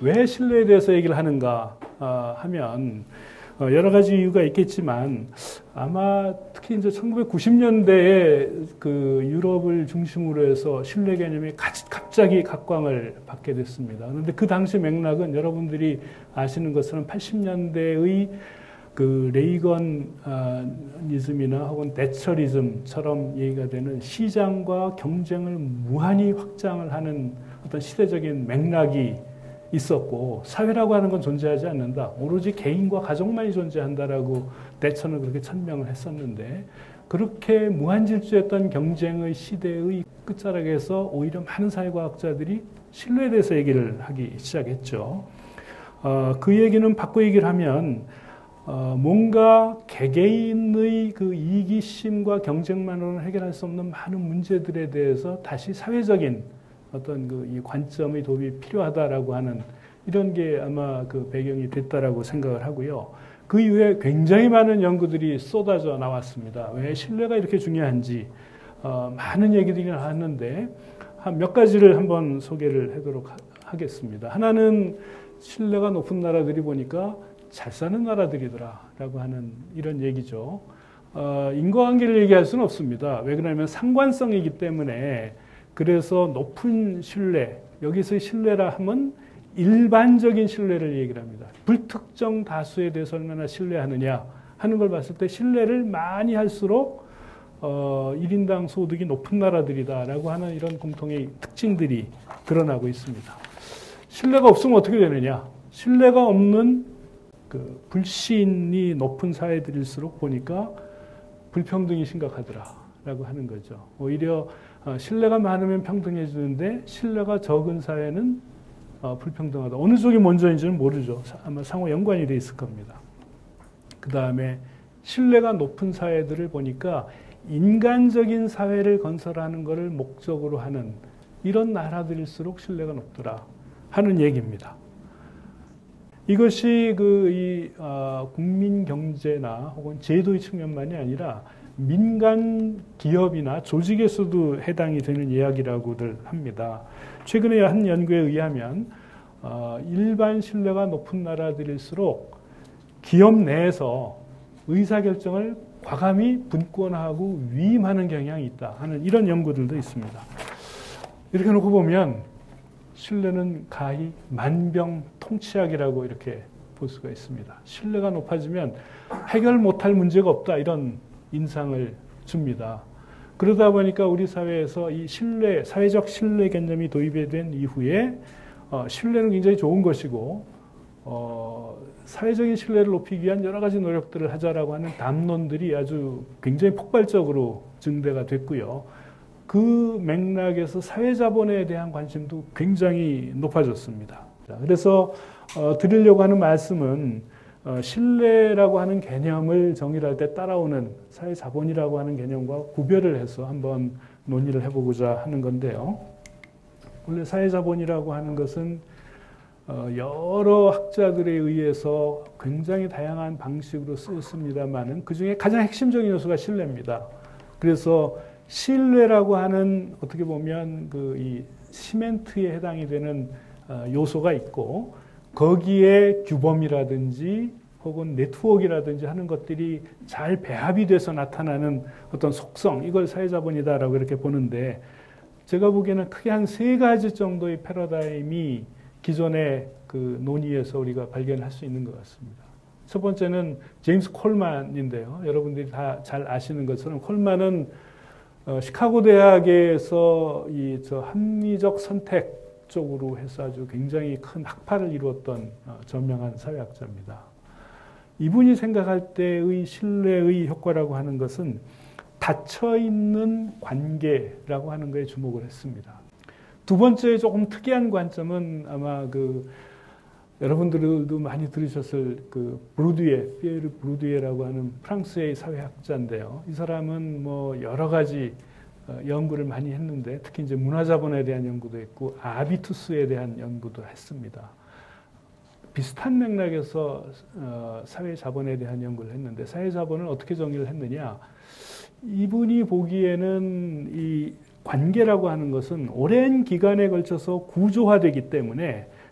왜 신뢰에 대해서 얘기를 하는가 하면 여러 가지 이유가 있겠지만 아마 특히 이제 1990년대에 그 유럽을 중심으로 해서 신뢰 개념이 갑자기 각광을 받게 됐습니다. 그런데 그 당시 맥락은 여러분들이 아시는 것처럼 80년대의 그 레이건이즘이나 혹은 대처리즘처럼 얘기가 되는 시장과 경쟁을 무한히 확장을 하는 어떤 시대적인 맥락이 있었고, 사회라고 하는 건 존재하지 않는다. 오로지 개인과 가족만이 존재한다라고 대처는 그렇게 천명을 했었는데, 그렇게 무한질주했던 경쟁의 시대의 끝자락에서 오히려 많은 사회과학자들이 신뢰에 대해서 얘기를 하기 시작했죠. 그 얘기는 바꿔 얘기를 하면 뭔가 개개인의 그 이기심과 경쟁만으로는 해결할 수 없는 많은 문제들에 대해서 다시 사회적인 어떤 그 이 관점의 도움이 필요하다라고 하는 이런 게 아마 그 배경이 됐다라고 생각을 하고요. 그 이후에 굉장히 많은 연구들이 쏟아져 나왔습니다. 왜 신뢰가 이렇게 중요한지 많은 얘기들이 나왔는데 한 몇 가지를 한번 소개를 하도록 하겠습니다. 하나는 신뢰가 높은 나라들이 보니까 잘 사는 나라들이더라라고 하는 이런 얘기죠. 인과관계를 얘기할 수는 없습니다. 왜 그러냐면 상관성이기 때문에. 그래서 높은 신뢰, 여기서의 신뢰라 하면 일반적인 신뢰를 얘기를 합니다. 불특정 다수에 대해서 얼마나 신뢰하느냐 하는 걸 봤을 때 신뢰를 많이 할수록 1인당 소득이 높은 나라들이다라고 하는 이런 공통의 특징들이 드러나고 있습니다. 신뢰가 없으면 어떻게 되느냐? 신뢰가 없는 그 불신이 높은 사회들일수록 보니까 불평등이 심각하더라라고 하는 거죠. 오히려 신뢰가 많으면 평등해지는데 신뢰가 적은 사회는 불평등하다. 어느 쪽이 먼저인지는 모르죠. 아마 상호 연관이 돼 있을 겁니다. 그 다음에 신뢰가 높은 사회들을 보니까 인간적인 사회를 건설하는 것을 목적으로 하는 이런 나라들일수록 신뢰가 높더라 하는 얘기입니다. 이것이 국민 경제나 혹은 제도의 측면만이 아니라 민간 기업이나 조직에서도 해당이 되는 이야기라고들 합니다. 최근에 한 연구에 의하면 일반 신뢰가 높은 나라들일수록 기업 내에서 의사결정을 과감히 분권하고 위임하는 경향이 있다 하는 이런 연구들도 있습니다. 이렇게 놓고 보면 신뢰는 가히 만병통치약이라고 이렇게 볼 수가 있습니다. 신뢰가 높아지면 해결 못할 문제가 없다 이런 인상을 줍니다. 그러다 보니까 우리 사회에서 이 신뢰, 사회적 신뢰 개념이 도입이 된 이후에 신뢰는 굉장히 좋은 것이고 사회적인 신뢰를 높이기 위한 여러 가지 노력들을 하자라고 하는 담론들이 아주 굉장히 폭발적으로 증대가 됐고요. 그 맥락에서 사회자본에 대한 관심도 굉장히 높아졌습니다. 그래서 드리려고 하는 말씀은 신뢰라고 하는 개념을 정의할 때 따라오는 사회자본이라고 하는 개념과 구별을 해서 한번 논의를 해보고자 하는 건데요. 원래 사회자본이라고 하는 것은 여러 학자들에 의해서 굉장히 다양한 방식으로 쓰였습니다만은 그중에 가장 핵심적인 요소가 신뢰입니다. 그래서 신뢰라고 하는 어떻게 보면 이 시멘트에 해당이 되는 요소가 있고 거기에 규범이라든지 혹은 네트워크라든지 하는 것들이 잘 배합이 돼서 나타나는 어떤 속성, 이걸 사회자본이다라고 이렇게 보는데 제가 보기에는 크게 한 3가지 정도의 패러다임이 기존의 그 논의에서 우리가 발견할 수 있는 것 같습니다. 첫 번째는 제임스 콜만인데요. 여러분들이 다 잘 아시는 것처럼 콜만은 시카고 대학에서 합리적 선택 쪽으로 해서 아주 굉장히 큰 학파를 이루었던 저명한 사회학자입니다. 이분이 생각할 때의 신뢰의 효과라고 하는 것은 닫혀있는 관계라고 하는 거에 주목을 했습니다. 두 번째 조금 특이한 관점은 아마 여러분들도 많이 들으셨을 피에르 브루디에라고 하는 프랑스의 사회학자인데요. 이 사람은 여러 가지 연구를 많이 했는데 특히 이제 문화자본에 대한 연구도 했고 아비투스에 대한 연구도 했습니다. 비슷한 맥락에서 사회자본에 대한 연구를 했는데 사회자본을 어떻게 정의를 했느냐? 이분이 보기에는 이 관계라고 하는 것은 오랜 기간에 걸쳐서 구조화되기 때문에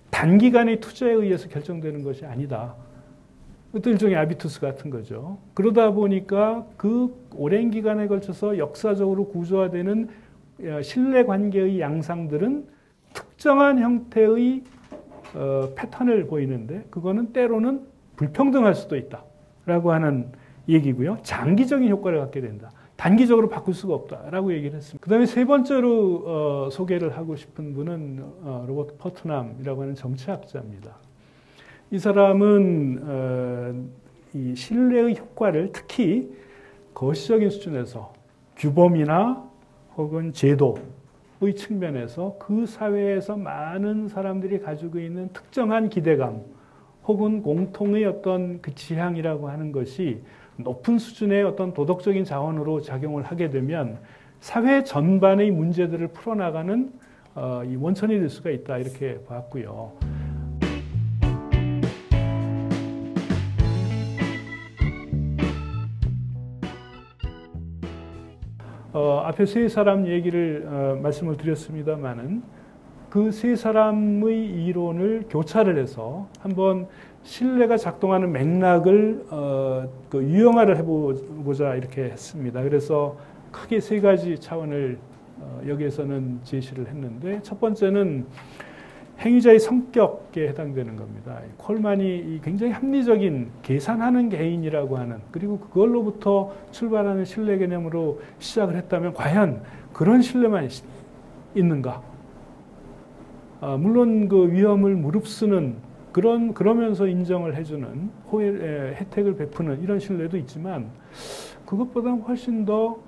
단기간의 투자에 의해서 결정되는 것이 아니다. 또 일종의 아비투스 같은 거죠. 그러다 보니까 그 오랜 기간에 걸쳐서 역사적으로 구조화되는 신뢰관계의 양상들은 특정한 형태의 패턴을 보이는데 그거는 때로는 불평등할 수도 있다라고 하는 얘기고요. 장기적인 효과를 갖게 된다. 단기적으로 바꿀 수가 없다라고 얘기를 했습니다. 그 다음에 세 번째로 소개를 하고 싶은 분은 로버트 퍼트남이라고 하는 정치학자입니다. 이 사람은 이 신뢰의 효과를 특히 거시적인 수준에서 규범이나 혹은 제도의 측면에서 그 사회에서 많은 사람들이 가지고 있는 특정한 기대감 혹은 공통의 어떤 그 지향이라고 하는 것이 높은 수준의 어떤 도덕적인 자원으로 작용을 하게 되면 사회 전반의 문제들을 풀어나가는 이 원천이 될 수가 있다 이렇게 봤고요. 앞에 세 사람 얘기를 말씀을 드렸습니다마는 그 세 사람의 이론을 교차를 해서 한번 신뢰가 작동하는 맥락을 유형화를 해보자 이렇게 했습니다. 그래서 크게 세 가지 차원을 여기에서는 제시를 했는데 첫 번째는 행위자의 성격에 해당되는 겁니다. 콜만이 굉장히 합리적인 계산하는 개인이라고 하는 그리고 그걸로부터 출발하는 신뢰 개념으로 시작을 했다면 과연 그런 신뢰만 있는가? 물론 그 위험을 무릅쓰는 그러면서 인정을 해주는 혜택을 베푸는 이런 신뢰도 있지만 그것보다 훨씬 더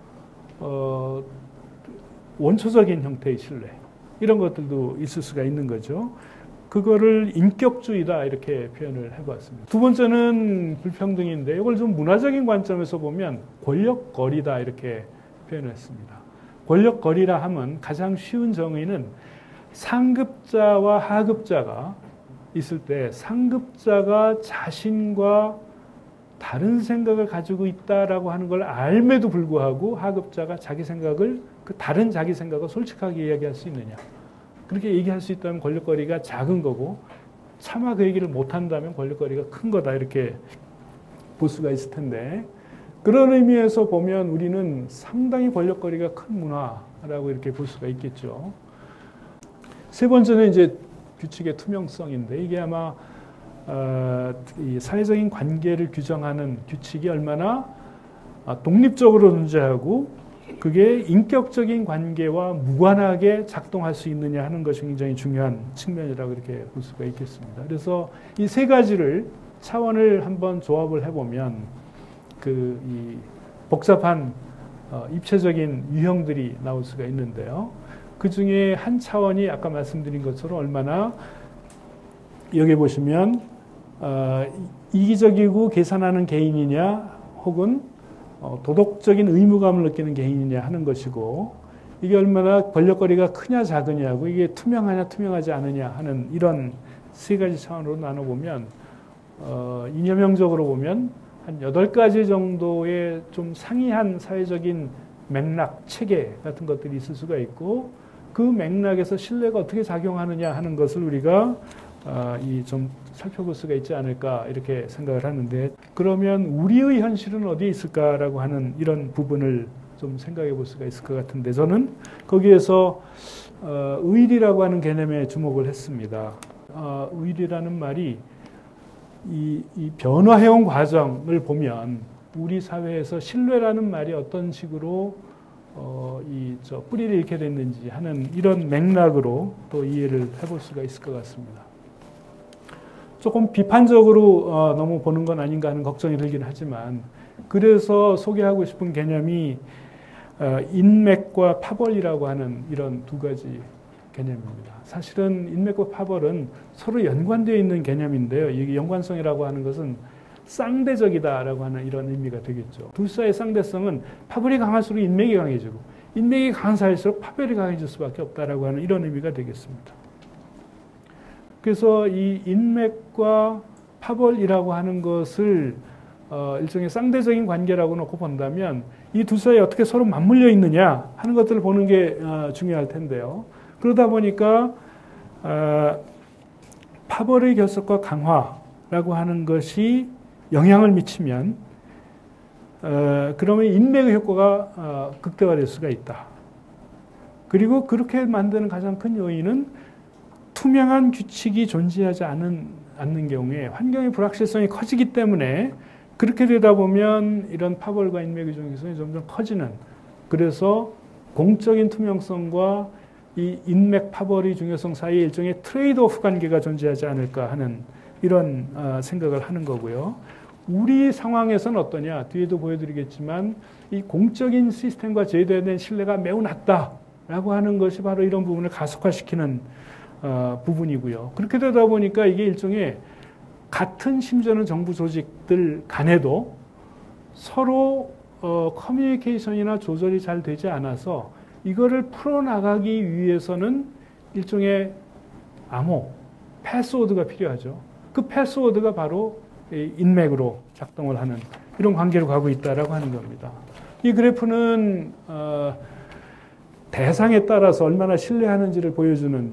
원초적인 형태의 신뢰 이런 것들도 있을 수가 있는 거죠. 그거를 인격주의다 이렇게 표현을 해봤습니다. 두 번째는 불평등인데 이걸 좀 문화적인 관점에서 보면 권력거리다 이렇게 표현했습니다. 권력거리라 하면 가장 쉬운 정의는 상급자와 하급자가 있을 때 상급자가 자신과 다른 생각을 가지고 있다라고 하는 걸 알매도 불구하고 하급자가 자기 생각을 그 다른 자기 생각을 솔직하게 이야기할 수 있느냐. 그렇게 얘기할 수 있다면 권력거리가 작은 거고 차마 그 얘기를 못한다면 권력거리가 큰 거다 이렇게 볼 수가 있을 텐데 그런 의미에서 보면 우리는 상당히 권력거리가 큰 문화라고 이렇게 볼 수가 있겠죠. 세 번째는 이제 규칙의 투명성인데 이게 아마 이 사회적인 관계를 규정하는 규칙이 얼마나 독립적으로 존재하고 그게 인격적인 관계와 무관하게 작동할 수 있느냐 하는 것이 굉장히 중요한 측면이라고 이렇게 볼 수가 있겠습니다. 그래서 이 세 가지를 차원을 한번 조합을 해보면 이 복잡한 입체적인 유형들이 나올 수가 있는데요. 그 중에 한 차원이 아까 말씀드린 것처럼 얼마나 여기 보시면 이기적이고 계산하는 개인이냐 혹은 도덕적인 의무감을 느끼는 개인이냐 하는 것이고 이게 얼마나 권력거리가 크냐 작으냐고 이게 투명하냐 투명하지 않으냐 하는 이런 세 가지 차원으로 나눠보면 이념형적으로 보면 한 8가지 정도의 좀 상이한 사회적인 맥락, 체계 같은 것들이 있을 수가 있고 그 맥락에서 신뢰가 어떻게 작용하느냐 하는 것을 우리가 좀 살펴볼 수가 있지 않을까 이렇게 생각을 하는데 그러면 우리의 현실은 어디에 있을까라고 하는 이런 부분을 좀 생각해 볼 수가 있을 것 같은데 저는 거기에서 의리라고 하는 개념에 주목을 했습니다. 의리라는 말이 이 변화해온 과정을 보면 우리 사회에서 신뢰라는 말이 어떤 식으로 뿌리를 잃게 됐는지 하는 이런 맥락으로 또 이해를 해볼 수가 있을 것 같습니다. 조금 비판적으로 너무 보는 건 아닌가 하는 걱정이 들긴 하지만 그래서 소개하고 싶은 개념이 인맥과 파벌이라고 하는 이런 두 가지 개념입니다. 사실은 인맥과 파벌은 서로 연관되어 있는 개념인데요. 이 연관성이라고 하는 것은 쌍대적이다라고 하는 이런 의미가 되겠죠. 둘 사이의 쌍대성은 파벌이 강할수록 인맥이 강해지고 인맥이 강한 사이일수록 파벌이 강해질 수밖에 없다라고 하는 이런 의미가 되겠습니다. 그래서 이 인맥과 파벌이라고 하는 것을 일종의 쌍대적인 관계라고 놓고 본다면 이 두 사이에 어떻게 서로 맞물려 있느냐 하는 것들을 보는 게 중요할 텐데요. 그러다 보니까 파벌의 결속과 강화라고 하는 것이 영향을 미치면 그러면 인맥의 효과가 극대화될 수가 있다. 그리고 그렇게 만드는 가장 큰 요인은 투명한 규칙이 존재하지 않는 경우에 환경의 불확실성이 커지기 때문에 그렇게 되다 보면 이런 파벌과 인맥의 중요성이 점점 커지는, 그래서 공적인 투명성과 이 인맥 파벌의 중요성 사이에 일종의 트레이드오프 관계가 존재하지 않을까 하는 이런 생각을 하는 거고요. 우리 상황에서는 어떠냐? 뒤에도 보여드리겠지만 이 공적인 시스템과 제도에 대한 신뢰가 매우 낮다라고 하는 것이 바로 이런 부분을 가속화시키는 부분이고요. 그렇게 되다 보니까 이게 일종의 같은 심지어는 정부 조직들 간에도 서로 커뮤니케이션이나 조절이 잘 되지 않아서 이거를 풀어나가기 위해서는 일종의 암호, 패스워드가 필요하죠. 그 패스워드가 바로 인맥으로 작동을 하는 이런 관계로 가고 있다라고 하는 겁니다. 이 그래프는 대상에 따라서 얼마나 신뢰하는지를 보여주는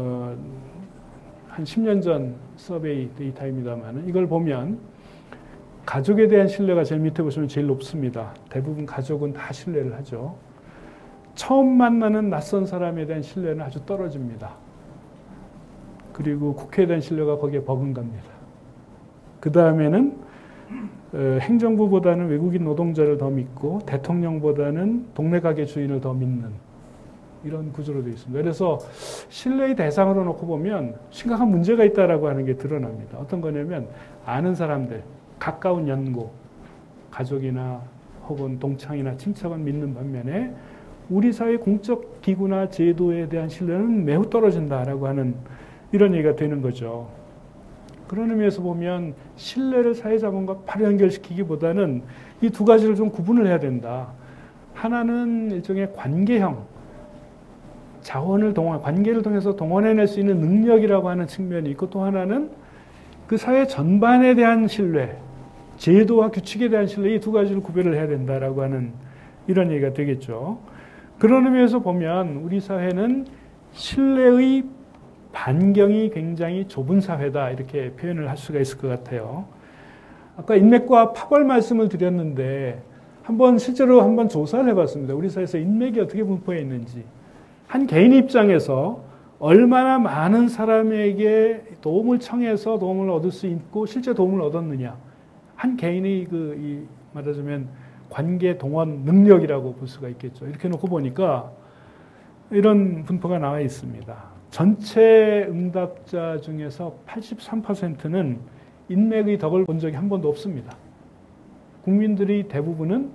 한 10년 전 서베이 데이터입니다만 이걸 보면 가족에 대한 신뢰가 제일 밑에 보시면 제일 높습니다. 대부분 가족은 다 신뢰를 하죠. 처음 만나는 낯선 사람에 대한 신뢰는 아주 떨어집니다. 그리고 국회에 대한 신뢰가 거기에 버금갑니다. 그 다음에는 행정부보다는 외국인 노동자를 더 믿고 대통령보다는 동네 가게 주인을 더 믿는 이런 구조로 되어 있습니다. 그래서 신뢰의 대상으로 놓고 보면 심각한 문제가 있다라고 하는 게 드러납니다. 어떤 거냐면 아는 사람들, 가까운 연고, 가족이나 혹은 동창이나 친척은 믿는 반면에 우리 사회 공적 기구나 제도에 대한 신뢰는 매우 떨어진다라고 하는 이런 얘기가 되는 거죠. 그런 의미에서 보면 신뢰를 사회자본과 바로 연결시키기보다는 이 두 가지를 좀 구분을 해야 된다. 하나는 일종의 관계형, 자원을 관계를 통해서 동원해낼 수 있는 능력이라고 하는 측면이 있고, 또 하나는 그 사회 전반에 대한 신뢰, 제도와 규칙에 대한 신뢰, 이 두 가지를 구별을 해야 된다라고 하는 이런 얘기가 되겠죠. 그런 의미에서 보면 우리 사회는 신뢰의 반경이 굉장히 좁은 사회다, 이렇게 표현을 할 수가 있을 것 같아요. 아까 인맥과 파벌 말씀을 드렸는데 실제로 한번 조사를 해봤습니다. 우리 사회에서 인맥이 어떻게 분포해 있는지. 한 개인 입장에서 얼마나 많은 사람에게 도움을 청해서 도움을 얻을 수 있고 실제 도움을 얻었느냐. 한 개인의 말하자면 관계 동원 능력이라고 볼 수가 있겠죠. 이렇게 놓고 보니까 이런 분포가 나와 있습니다. 전체 응답자 중에서 83%는 인맥의 덕을 본 적이 한 번도 없습니다. 국민들의 대부분은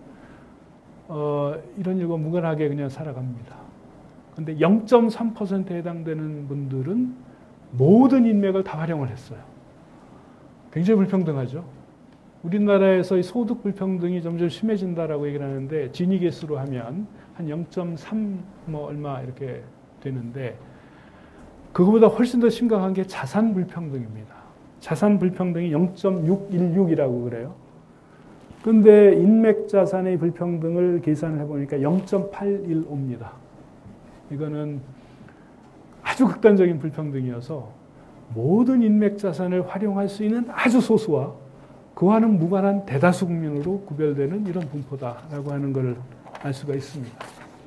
이런 일과 무관하게 그냥 살아갑니다. 그런데 0.3%에 해당되는 분들은 모든 인맥을 다 활용을 했어요. 굉장히 불평등하죠. 우리나라에서 이 소득 불평등이 점점 심해진다라고 얘기를 하는데 지니 개수로 하면 한 0.3 얼마 이렇게 되는데 그거보다 훨씬 더 심각한 게 자산 불평등입니다. 자산 불평등이 0.616이라고 그래요. 그런데 인맥 자산의 불평등을 계산을 해보니까 0.815입니다. 이거는 아주 극단적인 불평등이어서 모든 인맥 자산을 활용할 수 있는 아주 소수와 그와는 무관한 대다수 국민으로 구별되는 이런 분포다라고 하는 것을 알 수가 있습니다.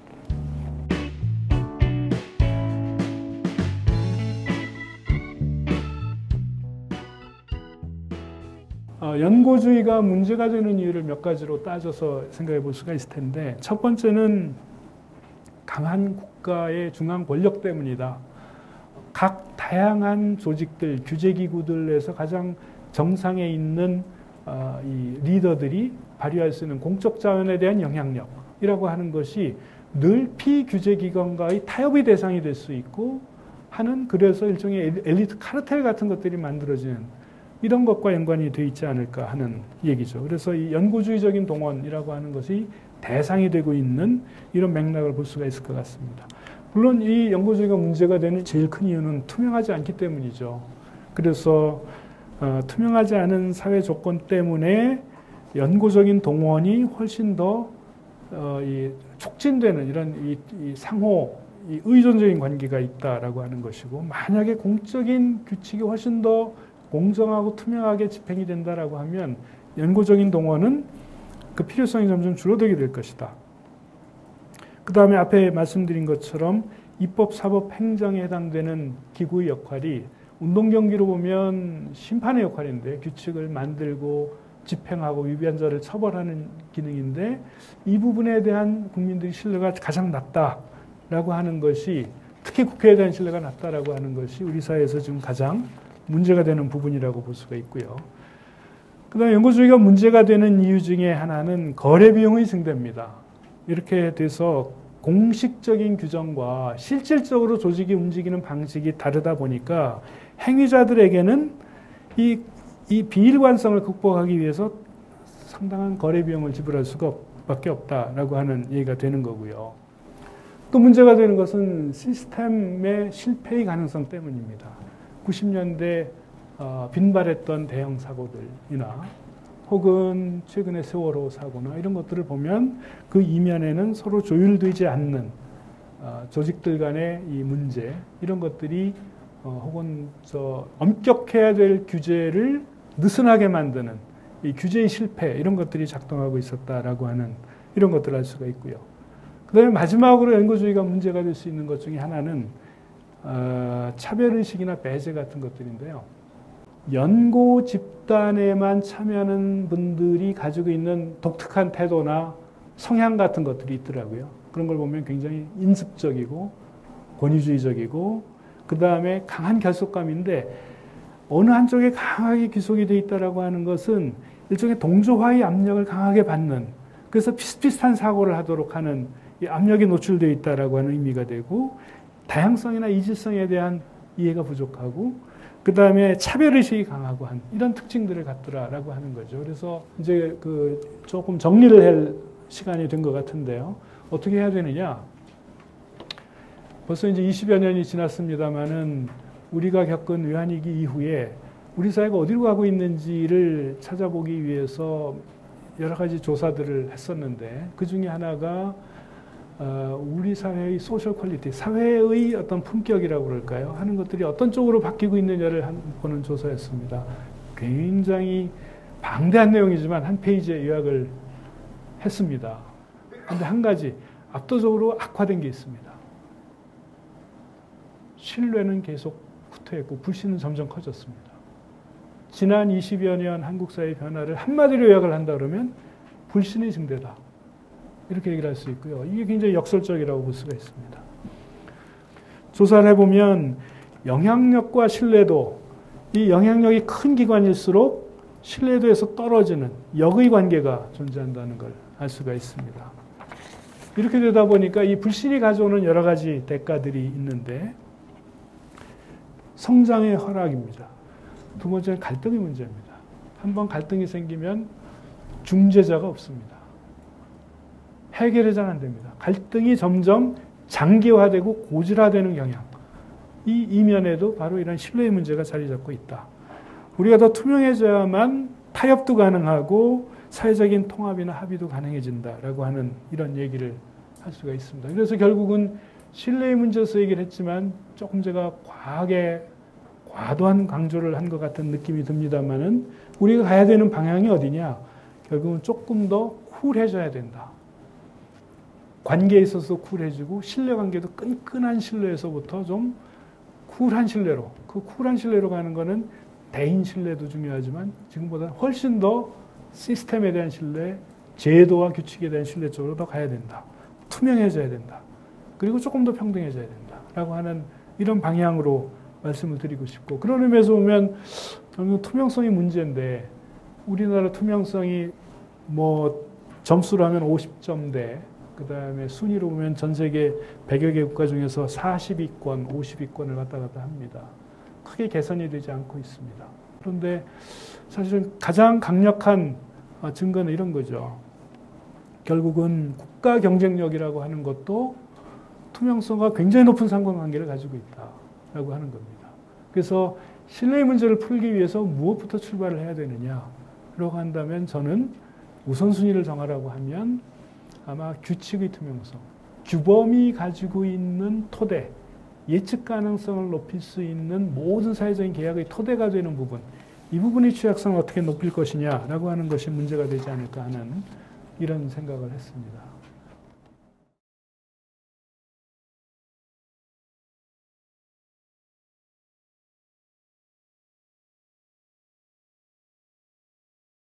연고주의가 문제가 되는 이유를 몇 가지로 따져서 생각해 볼 수가 있을 텐데, 첫 번째는 강한 국가의 중앙 권력 때문이다. 각 다양한 조직들, 규제기구들에서 가장 정상에 있는 이 리더들이 발휘할 수 있는 공적 자원에 대한 영향력이라고 하는 것이 늘 피규제기관과의 타협의 대상이 될 수 있고 하는, 그래서 일종의 엘리트 카르텔 같은 것들이 만들어지는 이런 것과 연관이 되어 있지 않을까 하는 얘기죠. 그래서 이 연구주의적인 동원이라고 하는 것이 대상이 되고 있는 이런 맥락을 볼 수가 있을 것 같습니다. 물론 이 연구주의가 문제가 되는 제일 큰 이유는 투명하지 않기 때문이죠. 그래서 투명하지 않은 사회 조건 때문에 연구적인 동원이 훨씬 더 촉진되는 이런 이 상호 이 의존적인 관계가 있다라고 하는 것이고, 만약에 공적인 규칙이 훨씬 더 공정하고 투명하게 집행이 된다라고 하면 연구적인 동원은 그 필요성이 점점 줄어들게 될 것이다. 그 다음에 앞에 말씀드린 것처럼 입법, 사법, 행정에 해당되는 기구의 역할이 운동경기로 보면 심판의 역할인데, 규칙을 만들고 집행하고 위배한 자를 처벌하는 기능인데, 이 부분에 대한 국민들의 신뢰가 가장 낮다라고 하는 것이, 특히 국회에 대한 신뢰가 낮다라고 하는 것이 우리 사회에서 지금 가장 문제가 되는 부분이라고 볼 수가 있고요. 그 다음에 연구주의가 문제가 되는 이유 중에 하나는 거래 비용의 증대입니다. 이렇게 돼서 공식적인 규정과 실질적으로 조직이 움직이는 방식이 다르다 보니까 행위자들에게는 이 비일관성을 극복하기 위해서 상당한 거래 비용을 지불할 수밖에 없다라고 하는 얘기가 되는 거고요. 또 문제가 되는 것은 시스템의 실패의 가능성 때문입니다. 90년대 빈발했던 대형 사고들이나 혹은 최근의 세월호 사고나 이런 것들을 보면 그 이면에는 서로 조율되지 않는 조직들 간의 이 문제, 이런 것들이 혹은 엄격해야 될 규제를 느슨하게 만드는 이 규제의 실패, 이런 것들이 작동하고 있었다라고 하는 이런 것들을 알 수가 있고요. 그 다음에 마지막으로 연구주의가 문제가 될 수 있는 것 중에 하나는 차별의식이나 배제 같은 것들인데요. 연구 집단에만 참여하는 분들이 가지고 있는 독특한 태도나 성향 같은 것들이 있더라고요. 그런 걸 보면 굉장히 인습적이고 권위주의적이고, 그 다음에 강한 결속감인데, 어느 한쪽에 강하게 귀속이 되어 있다라고 하는 것은 일종의 동조화의 압력을 강하게 받는, 그래서 비슷비슷한 사고를 하도록 하는 이 압력이 노출되어 있다라고 하는 의미가 되고, 다양성이나 이질성에 대한 이해가 부족하고, 그 다음에 차별의식이 강하고 한 이런 특징들을 갖더라라고 하는 거죠. 그래서 이제 조금 정리를 할 시간이 된 것 같은데요. 어떻게 해야 되느냐? 벌써 이제 20여 년이 지났습니다만은 우리가 겪은 외환위기 이후에 우리 사회가 어디로 가고 있는지를 찾아보기 위해서 여러 가지 조사들을 했었는데, 그 중에 하나가 우리 사회의 소셜 퀄리티, 사회의 어떤 품격이라고 그럴까요? 하는 것들이 어떤 쪽으로 바뀌고 있느냐를 보는 조사였습니다. 굉장히 방대한 내용이지만 한 페이지에 요약을 했습니다. 그런데 한 가지 압도적으로 악화된 게 있습니다. 신뢰는 계속 후퇴했고 불신은 점점 커졌습니다. 지난 20여 년 한국 사회의 변화를 한마디로 요약을 한다 그러면 불신의 증대다, 이렇게 얘기를 할 수 있고요. 이게 굉장히 역설적이라고 볼 수가 있습니다. 조사를 해보면 영향력과 신뢰도, 이 영향력이 큰 기관일수록 신뢰도에서 떨어지는 역의 관계가 존재한다는 걸 알 수가 있습니다. 이렇게 되다 보니까 이 불신이 가져오는 여러 가지 대가들이 있는데, 성장의 허락입니다. 두 번째는 갈등의 문제입니다. 한번 갈등이 생기면 중재자가 없습니다. 해결이 잘 안 됩니다. 갈등이 점점 장기화되고 고질화되는 경향. 이 이면에도 바로 이런 신뢰의 문제가 자리 잡고 있다. 우리가 더 투명해져야만 타협도 가능하고 사회적인 통합이나 합의도 가능해진다라고 하는 이런 얘기를 할 수가 있습니다. 그래서 결국은 신뢰의 문제에서 얘기를 했지만 조금 제가 과도한 강조를 한 것 같은 느낌이 듭니다만은, 우리가 가야 되는 방향이 어디냐? 결국은 조금 더 쿨해져야 된다. 관계에 있어서 쿨해지고, 신뢰관계도 끈끈한 신뢰에서부터 좀 쿨한 신뢰로, 그 쿨한 신뢰로 가는 거는 대인 신뢰도 중요하지만 지금보다 훨씬 더 시스템에 대한 신뢰, 제도와 규칙에 대한 신뢰 쪽으로 더 가야 된다. 투명해져야 된다. 그리고 조금 더 평등해져야 된다. 라고 하는 이런 방향으로 말씀을 드리고 싶고, 그런 의미에서 보면 저는 투명성이 문제인데, 우리나라 투명성이 점수로 하면 50점대, 그 다음에 순위로 보면 전 세계 100여 개 국가 중에서 40위권, 50위권을 왔다 갔다 합니다. 크게 개선이 되지 않고 있습니다. 그런데 사실은 가장 강력한 증거는 이런 거죠. 결국은 국가 경쟁력이라고 하는 것도 투명성과 굉장히 높은 상관관계를 가지고 있다라고 하는 겁니다. 그래서 신뢰의 문제를 풀기 위해서 무엇부터 출발을 해야 되느냐라고 한다면, 저는 우선순위를 정하라고 하면 아마 규칙의 투명성, 규범이 가지고 있는 토대, 예측 가능성을 높일 수 있는 모든 사회적인 계약의 토대가 되는 부분, 이 부분의 취약성을 어떻게 높일 것이냐라고 하는 것이 문제가 되지 않을까 하는 이런 생각을 했습니다.